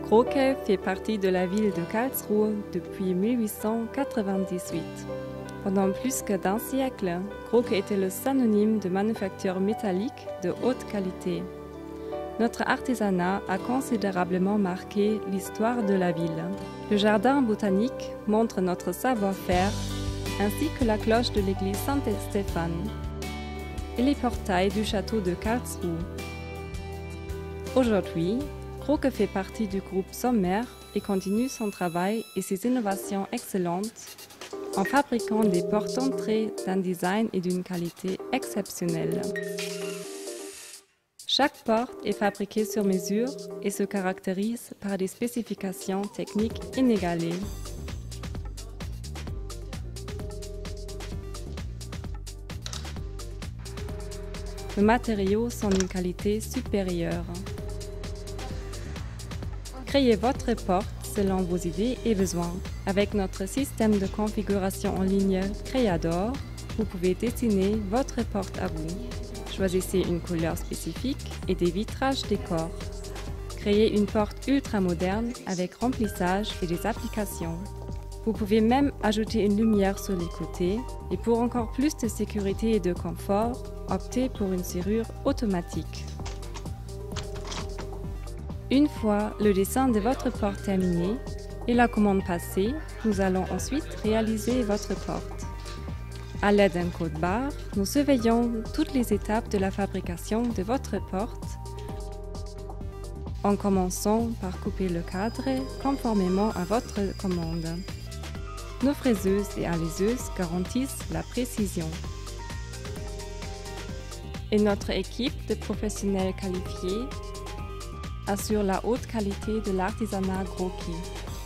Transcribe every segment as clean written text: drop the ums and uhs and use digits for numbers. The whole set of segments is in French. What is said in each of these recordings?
Kroke fait partie de la ville de Karlsruhe depuis 1898. Pendant plus que d'un siècle, Kroke était le synonyme de manufacture métallique de haute qualité. Notre artisanat a considérablement marqué l'histoire de la ville. Le jardin botanique montre notre savoir-faire, ainsi que la cloche de l'église Saint-Stéphane et les portails du château de Karlsruhe. Aujourd'hui, Kroke fait partie du groupe Sommer et continue son travail et ses innovations excellentes en fabriquant des portes entrées d'un design et d'une qualité exceptionnelle. Chaque porte est fabriquée sur mesure et se caractérise par des spécifications techniques inégalées. Nos matériaux sont d'une qualité supérieure. Créez votre porte selon vos idées et besoins. Avec notre système de configuration en ligne Creador, vous pouvez dessiner votre porte à vous. Choisissez une couleur spécifique et des vitrages décor. Créez une porte ultra moderne avec remplissage et des applications. Vous pouvez même ajouter une lumière sur les côtés et pour encore plus de sécurité et de confort, optez pour une serrure automatique. Une fois le dessin de votre porte terminé et la commande passée, nous allons ensuite réaliser votre porte. À l'aide d'un code barre, nous surveillons toutes les étapes de la fabrication de votre porte en commençant par couper le cadre conformément à votre commande. Nos fraiseuses et alaiseuses garantissent la précision. Et notre équipe de professionnels qualifiés assure la haute qualité de l'artisanat Kroke.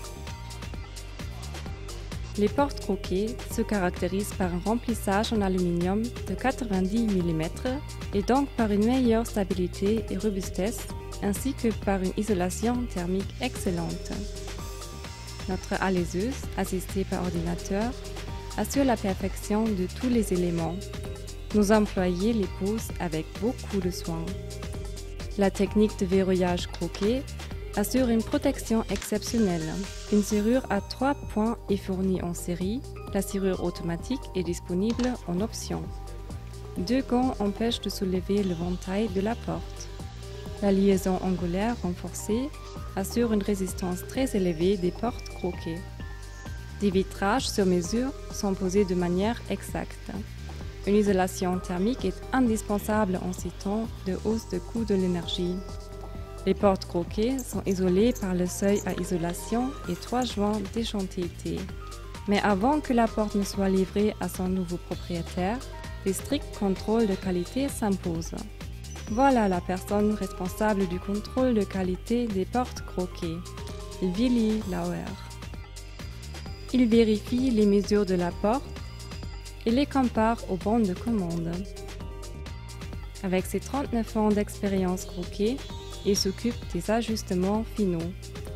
Les portes Kroke se caractérisent par un remplissage en aluminium de 90 mm et donc par une meilleure stabilité et robustesse, ainsi que par une isolation thermique excellente. Notre alaiseuse, assistée par ordinateur, assure la perfection de tous les éléments. Nos employés les posent avec beaucoup de soin. La technique de verrouillage Kroke assure une protection exceptionnelle. Une serrure à 3 points est fournie en série. La serrure automatique est disponible en option. 2 gants empêchent de soulever le ventail de la porte. La liaison angulaire renforcée assure une résistance très élevée des portes Kroke. Des vitrages sur mesure sont posés de manière exacte. Une isolation thermique est indispensable en ces temps de hausse de coût de l'énergie. Les portes Kroke sont isolées par le seuil à isolation et 3 joints d'échantillité. Mais avant que la porte ne soit livrée à son nouveau propriétaire, des stricts contrôles de qualité s'imposent. Voilà la personne responsable du contrôle de qualité des portes Kroke, Willy Lauer. Il vérifie les mesures de la porte et les compare aux bons de commande. Avec ses 39 ans d'expérience Kroke, il s'occupe des ajustements finaux.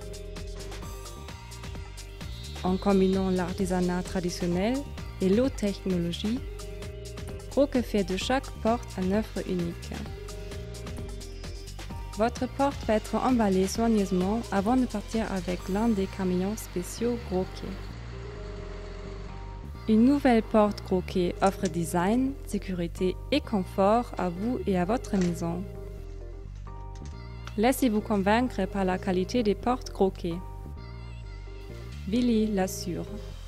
En combinant l'artisanat traditionnel et l'haute technologie, Kroke fait de chaque porte une œuvre unique. Votre porte va être emballée soigneusement avant de partir avec l'un des camions spéciaux Kroke. Une nouvelle porte Kroke offre design, sécurité et confort à vous et à votre maison. Laissez-vous convaincre par la qualité des portes Kroke. Willy l'assure.